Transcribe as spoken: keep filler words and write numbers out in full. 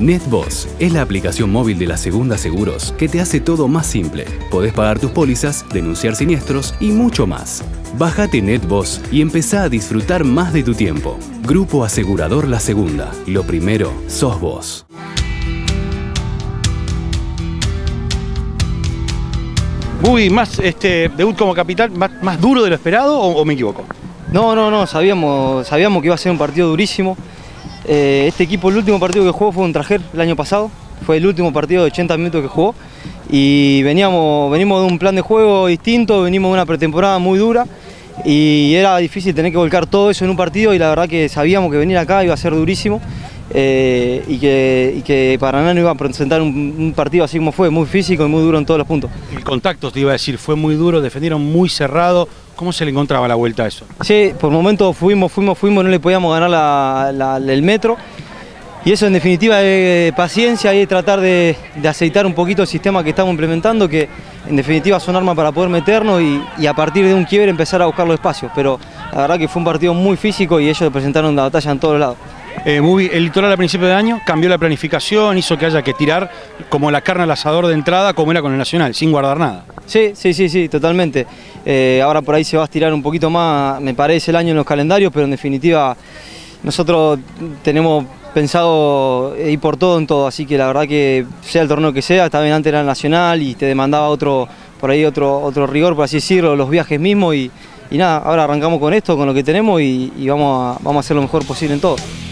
NetVoz es la aplicación móvil de la Segunda Seguros que te hace todo más simple. Podés pagar tus pólizas, denunciar siniestros y mucho más. Bájate NetVoz y empezá a disfrutar más de tu tiempo. Grupo Asegurador La Segunda. Lo primero sos vos. Bubi, más este debut como capitán, más, más duro de lo esperado o, o me equivoco? No, no, no, sabíamos, sabíamos que iba a ser un partido durísimo. Eh, este equipo, el último partido que jugó fue un Trajer el año pasado. Fue el último partido de ochenta minutos que jugó. Y veníamos, venimos de un plan de juego distinto, venimos de una pretemporada muy dura. Y era difícil tener que volcar todo eso en un partido y la verdad que sabíamos que venir acá iba a ser durísimo. Eh, y, que, y que Paraná no iba a presentar un, un partido así como fue, muy físico y muy duro en todos los puntos. El contacto, te iba a decir, fue muy duro, defendieron muy cerrado. ¿Cómo se le encontraba la vuelta a eso? Sí, por momentos fuimos, fuimos, fuimos, no le podíamos ganar la, la, el metro. Y eso en definitiva es paciencia y es tratar de, de aceitar un poquito el sistema que estamos implementando, que en definitiva son armas para poder meternos y, y a partir de un quiebre empezar a buscar los espacios. Pero la verdad que fue un partido muy físico y ellos presentaron la batalla en todos lados. Eh, Bubi, el Litoral a principio de año cambió la planificación, hizo que haya que tirar como la carne al asador de entrada, como era con el Nacional, sin guardar nada. Sí, sí, sí, sí, totalmente. Eh, ahora por ahí se va a estirar un poquito más, me parece, el año en los calendarios, pero en definitiva nosotros tenemos pensado ir por todo en todo, así que la verdad que sea el torneo que sea, también antes era el Nacional y te demandaba otro, por ahí otro, otro rigor, por así decirlo, los viajes mismos y, y nada, ahora arrancamos con esto, con lo que tenemos y, y vamos, a, vamos a hacer lo mejor posible en todo.